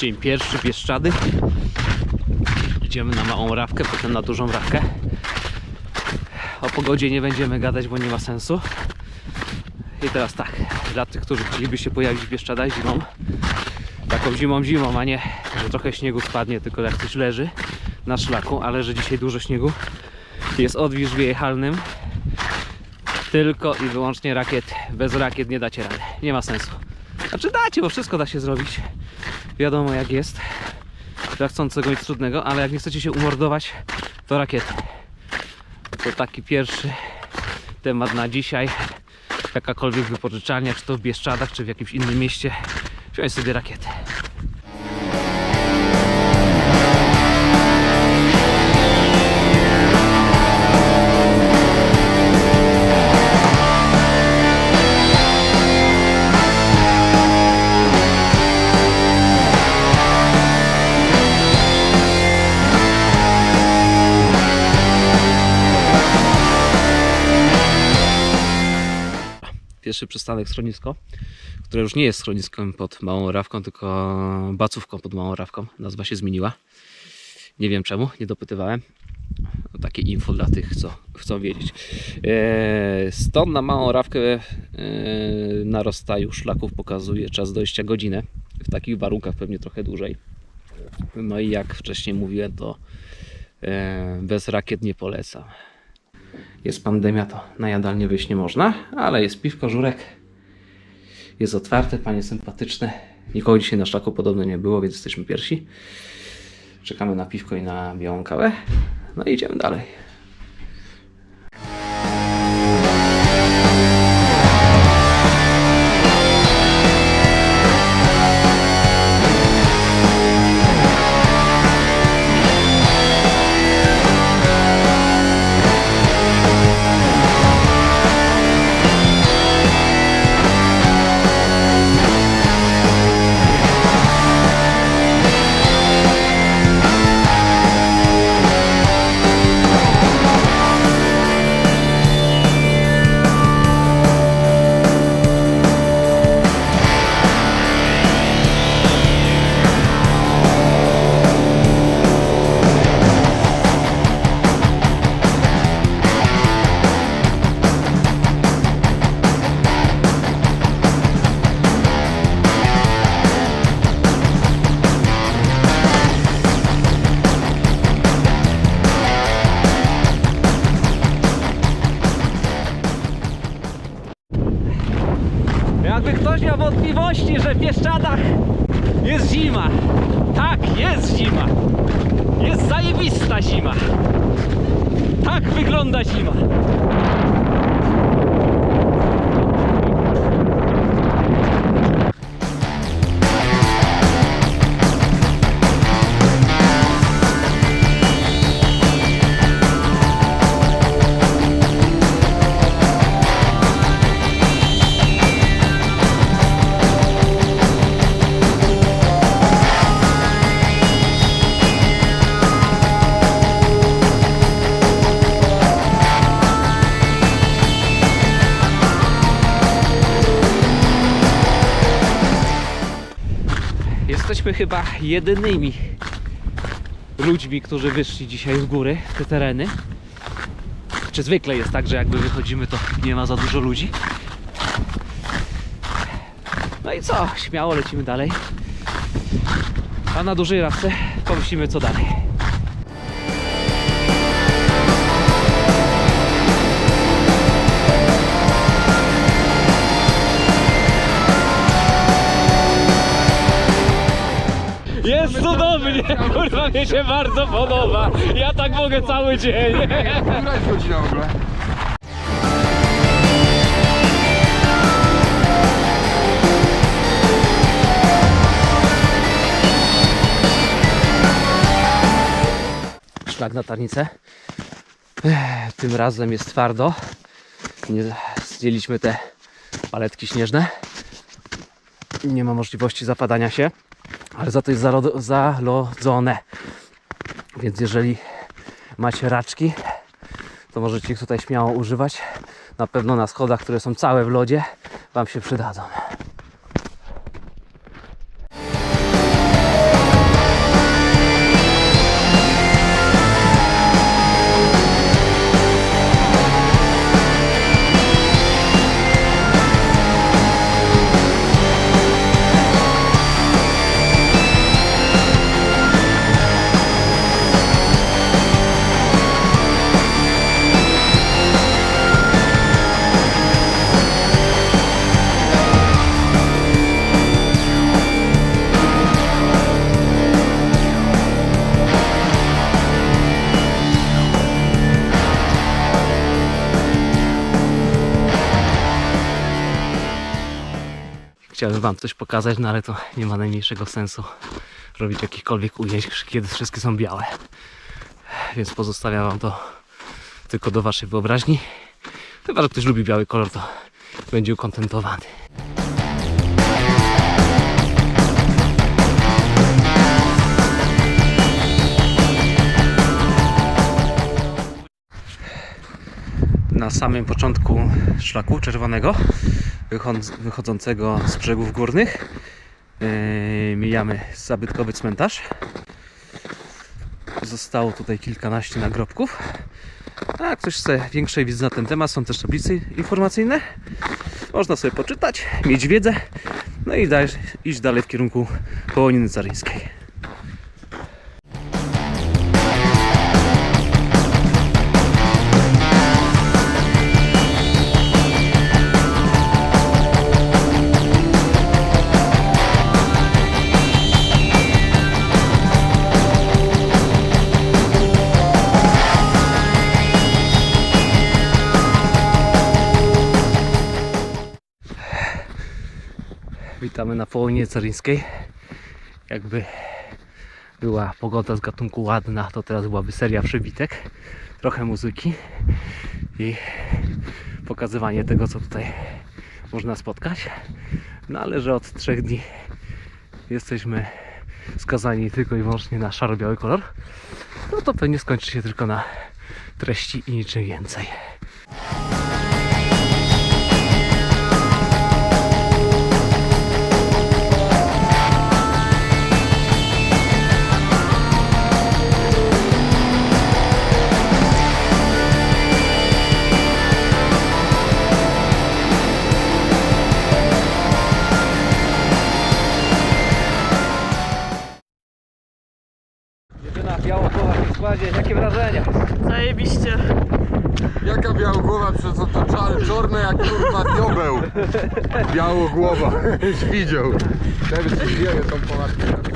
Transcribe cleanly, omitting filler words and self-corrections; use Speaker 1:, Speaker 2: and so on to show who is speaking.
Speaker 1: Dzień pierwszy, Bieszczady. Idziemy na małą rawkę, potem na dużą rawkę. O pogodzie nie będziemy gadać, bo nie ma sensu. I teraz tak, dla tych, którzy chcieliby się pojawić w Bieszczadach zimą, taką zimą, a nie, że trochę śniegu spadnie, tylko jak coś leży na szlaku, ale że dzisiaj dużo śniegu, jest odwilż wjechalnym, tylko i wyłącznie rakiet. Bez rakiet nie dacie rady, nie ma sensu. Znaczy dacie, bo wszystko da się zrobić, wiadomo jak jest, dla chcącego nic trudnego, ale jak nie chcecie się umordować, to rakiety. To taki pierwszy temat na dzisiaj. Jakakolwiek wypożyczalnia, czy to w Bieszczadach, czy w jakimś innym mieście, wziąć sobie rakietę. Pierwszy przystanek schronisko, które już nie jest schroniskiem pod Małą Rawką, tylko bacówką pod Małą Rawką. Nazwa się zmieniła. Nie wiem czemu, nie dopytywałem. No, takie info dla tych, co chcą wiedzieć. Stąd na Małą Rawkę na rozstaju szlaków pokazuje czas dojścia godzinę. W takich warunkach pewnie trochę dłużej. No i jak wcześniej mówiłem, to bez rakiet nie polecam. Jest pandemia, to na jadalnię wyjść nie można, ale jest piwko, żurek. Jest otwarte, panie sympatyczne. Nikogo dzisiaj na szlaku podobno nie było, więc jesteśmy pierwsi. Czekamy na piwko i na białą kawę. No i idziemy dalej. Jakby ktoś miał wątpliwości, że w Bieszczadach jest zima. Tak, jest zima. Jest zajebista zima. Tak wygląda zima. Jesteśmy chyba jedynymi ludźmi, którzy wyszli dzisiaj w góry, w te tereny. Czy zwykle jest tak, że jakby wychodzimy, to nie ma za dużo ludzi. No i co? Śmiało lecimy dalej. A na dużej rawce pomyślimy co dalej. Jest cudownie, kurwa, mnie się bardzo podoba. Ja tak mogę cały dzień.
Speaker 2: Która jest godzina w ogóle?
Speaker 1: Szlak na Tarnicę. Tym razem jest twardo. Nie zdjęliśmy te paletki śnieżne. Nie ma możliwości zapadania się, ale za to jest zalodzone. Więc jeżeli macie raczki, to możecie ich tutaj śmiało używać. Na pewno na schodach, które są całe w lodzie, wam się przydadzą. Chciałbym wam coś pokazać, no ale to nie ma najmniejszego sensu robić jakichkolwiek ujęć, kiedy wszystkie są białe. Więc pozostawiam wam to tylko do waszej wyobraźni. Chyba, że ktoś lubi biały kolor, to będzie ukontentowany. Na samym początku szlaku czerwonego, wychodzącego z brzegów górnych, mijamy zabytkowy cmentarz. Zostało tutaj kilkanaście nagrobków. A jak ktoś chce większej wiedzy na ten temat, są też tablice informacyjne. Można sobie poczytać, mieć wiedzę, no i iść dalej w kierunku Połoniny Caryńskiej. Witamy na Połoninie Caryńskiej. Jakby była pogoda z gatunku ładna, to teraz byłaby seria przebitek, trochę muzyki i pokazywanie tego, co tutaj można spotkać. No ale że od 3 dni jesteśmy skazani tylko i wyłącznie na szaro-biały kolor, no to pewnie skończy się tylko na treści i niczym więcej. Białogłowa w składzie, jakie wrażenia?
Speaker 3: Zajebiście.
Speaker 2: Jaka białogłowa, przez to czarne jak kurwa diobeł. Białogłowa, widział. Nawet się wieje tą polatkę.